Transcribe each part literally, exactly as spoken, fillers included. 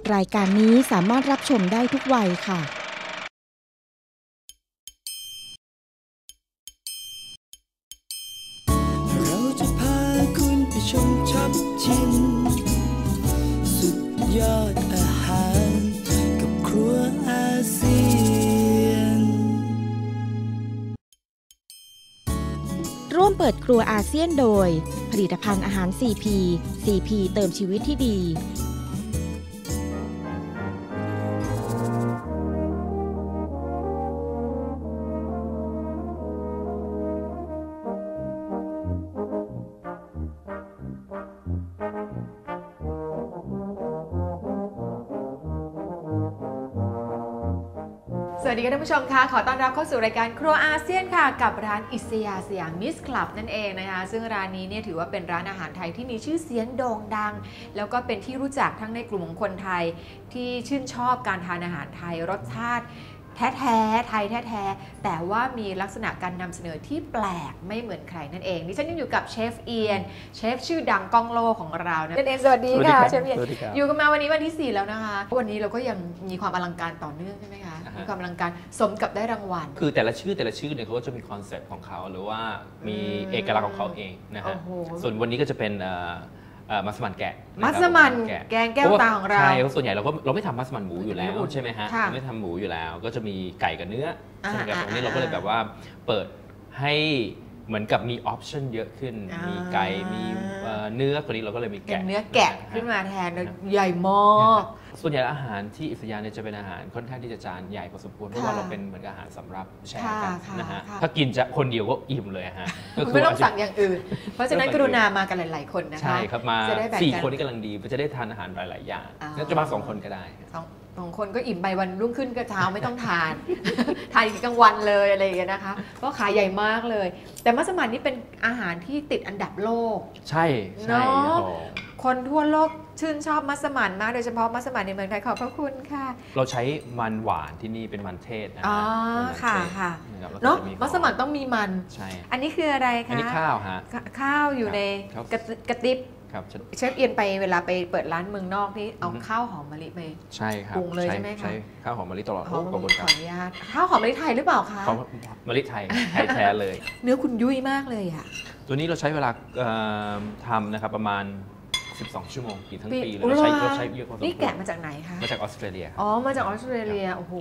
รายการนี้สามารถรับชมได้ทุกวัยค่ะเราจะพาคุณไปชมช็อปชิมสุดยอดอาหารกับครัวอาเซียนร่วมเปิดครัวอาเซียนโดยผลิตภัณฑ์อาหาร ซี พี ซี พี เติมชีวิตที่ดีสวัสดีค่ะท่านผู้ชมค่ะขอต้อนรับเข้าสู่รายการครัวอาเซียนค่ะกับร้านอิสยาสยามมิสคลับนั่นเองนะคะซึ่งร้านนี้เนี่ยถือว่าเป็นร้านอาหารไทยที่มีชื่อเสียงโด่งดังแล้วก็เป็นที่รู้จักทั้งในกลุ่มของคนไทยที่ชื่นชอบการทานอาหารไทยรสชาติแท้ๆไทยแท้ๆแต่ว่ามีลักษณะการนำเสนอที่แปลกไม่เหมือนใครนั่นเองดิฉันยังอยู่กับเชฟเอียนเชฟชื่อดังก้องโลกของเรานั่นเองสวัสดีค่ะเชฟเอียนอยู่กันมาวันนี้วันที่สี่แล้วนะคะวันนี้เราก็ยังมีความอลังการต่อเนื่องใช่ไหมคะมีความอลังการสมกับได้รางวัลคือแต่ละชื่อแต่ละชื่อเนี่ยเขาก็จะมีคอนเซ็ปต์ของเขาหรือว่ามีเอกลักษณ์ของเขาเองนะฮะส่วนวันนี้ก็จะเป็นมัสมั่นแกะมัสมั่นแกงแก้วตาของเราใช่เพราะส่วนใหญ่เราก็เราไม่ทำมัสมั่นหมูอยู่แล้วใช่ไหมฮะเราไม่ทำหมูอยู่แล้วก็จะมีไก่กับเนื้อใช่ไหมครับตรงนี้เราก็เลยแบบว่าเปิดให้เหมือนกับมีออปชั่นเยอะขึ้นมีไก่มีเนื้อคนนี้เราก็เลยมีแกะเนื้อแกะขึ้นมาแทนใหญ่มากส่วนใหญ่อาหารที่อิสยาเนี่ยจะเป็นอาหารค่อนข้างที่จะจานใหญ่พอสมควรเพราะว่าเราเป็นเหมือนกับอาหารสำหรับแชร์กันนะฮะถ้ากินจะคนเดียวก็อิ่มเลยฮะไม่ต้องสั่งอย่างอื่นเพราะฉะนั้นกรุณามากันหลายๆคนนะคะใช่ครับมาสี่คนนี่กำลังดีจะได้ทานอาหารหลายๆอย่างจะมาสองคนก็ได้สองคนก็อิ่มไปวันรุ่งขึ้นก็เช้าไม่ต้องทานทานกลางวันเลยอะไรอย่างเงี้ยนะคะก็ขายใหญ่มากเลยแต่มัสมั่นนี่เป็นอาหารที่ติดอันดับโลกใช่เนาะคนทั่วโลกชื่นชอบมัสมั่นมากโดยเฉพาะมัสมั่นในเมืองไทยขอบพระคุณค่ะเราใช้มันหวานที่นี่เป็นมันเทศนะอ๋อค่ะค่ะเนาะมัสมั่นต้องมีมันใช่อันนี้คืออะไรคะอันนี้ข้าวฮะข้าวอยู่ในกระติบเชฟเอียนไปเวลาไปเปิดร้านเมืองนอกที่เอาข้าวหอมมะลิไปใช่ครับปรุงเลยใช่ไหมคะใช่ข้าวหอมมะลิตลอดขออนุญาตข้าวหอมมะลิไทยหรือเปล่าคะมะลิไทยไทยแท้เลยเนื้อคุณยุ่ยมากเลยอ่ะตัวนี้เราใช้เวลาทำนะครับประมาณสิบสองชั่วโมงกินทั้งปีเลยเราใช้เราใช้เยอะพอสมควรนี่แกะมาจากไหนคะมาจากออสเตรเลียอ๋อมาจากออสเตรเลียโอ้โห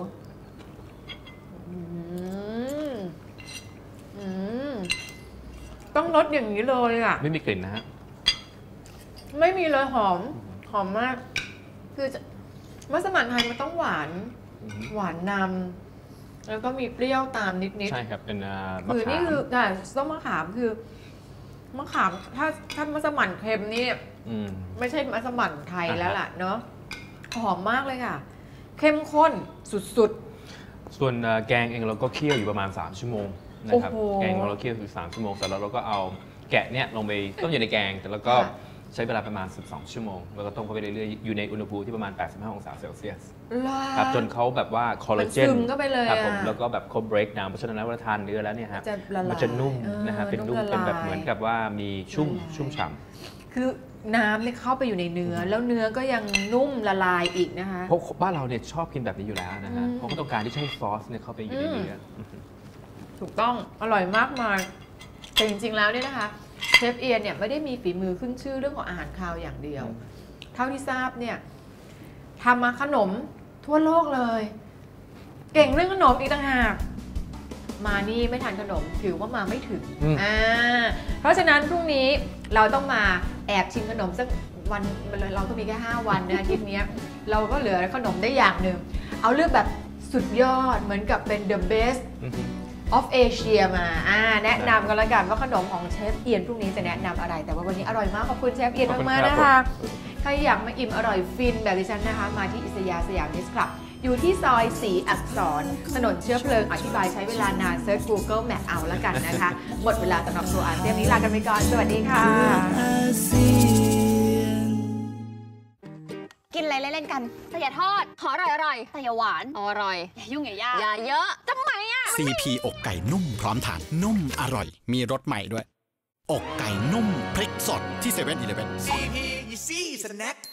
ต้องรสอย่างนี้เลยอ่ะไม่มีกลิ่นนะฮะไม่มีเลยหอมหอมมากคือมัสมั่นไทยมันต้องหวานหวานนำแล้วก็มีเปรี้ยวตามนิดๆใช่ครับเป็นมะขามคือนี่คือแต่ส้มมะขามคือมะขามถ้าถ้ามัสมั่นเค็มนี่ไม่ใช่มัสมั่นไทยแล้วล่ะเนาะหอมมากเลยค่ะเข้มข้นสุดๆส่วนแกงเองเราก็เคี่ยวอยู่ประมาณสามชั่วโมงนะครับแกงของเราเคี่ยวอยู่สามชั่วโมงแต่แล้วเราก็เอาแกะเนี่ยลงไปต้มอยู่ในแกงแต่แล้วก็ใช้เวลาประมาณสิบสองชั่วโมงแล้วก็ต้มเข้าไปเรื่อยๆอยู่ในอุณหภูมิที่ประมาณแปดสิบห้าองศาเซลเซียสครับจนเขาแบบว่าคอลลาเจนครับผมแล้วก็แบบเขา break down เพราะฉะนั้นเวลาทานเนื้อแล้วเนี่ยฮะมันจะนุ่มนะฮะเป็นนุ่มเป็นแบบเหมือนกับว่ามีชุ่มชุ่มฉ่ำคือน้ำเนี่ยเข้าไปอยู่ในเนื้อแล้วเนื้อก็ยังนุ่มละลายอีกนะคะเพราะบ้านเราเนี่ยชอบกินแบบนี้อยู่แล้วนะฮะเพราะเขาต้องการที่ใช้ซอสเนี่ยเข้าไปอยู่ในเนื้อถูกต้องอร่อยมากมายแต่จริงๆแล้วเนี่ยนะคะเชฟเอียนเนี่ยไม่ได้มีฝีมือขึ้นชื่อเรื่องของอาหารคาวอย่างเดียวเท่าที่ทราบเนี่ยทำมาขนมทั่วโลกเลยเก่งเรื่องขนมอีกต่างหากมานี่ไม่ทานขนมถือว่ามาไม่ถึงอ่าเพราะฉะนั้นพรุ่งนี้เราต้องมาแอบชิมขนมสักวันเราก็มีแค่ห้าวันนะอาทิตย์นี้เราก็เหลือขนมได้อย่างหนึ่งเอาเลือกแบบสุดยอดเหมือนกับเป็น the best of Asia มาอ่าแนะนำกันละกันว่าขนมของเชฟเอียนพรุ่งนี้จะแนะนำอะไรแต่ว่าวันนี้อร่อยมากขอบคุณเชฟเอียนมากๆนะคะใครอยากมาอิ่มอร่อยฟินแบบดิฉันนะคะมาที่อิสยาสยามมิสคลับอยู่ที่ซอยสีอักษรถนนเชื้อเพลิงอธิบายใช้เวลานานเซิร์ช Google Map เอาละกันนะคะหมดเวลาสำหรับครัวอาเซียนนี้ลากันไปก่อนสวัสดีค่ะกินอะไรเล่นๆกันแต่อย่าทอดขออร่อยอร่อยแต่อย่าหวานอร่อยอย่ายุ่งอย่ายากอย่าเยอะทำไมอ่ะซี พี อกไก่นุ่มพร้อมทานนุ่มอร่อยมีรสใหม่ด้วยอกไก่นุ่มพริกสดที่เซเว่นอีเลฟเว่นซี พี Easy Snack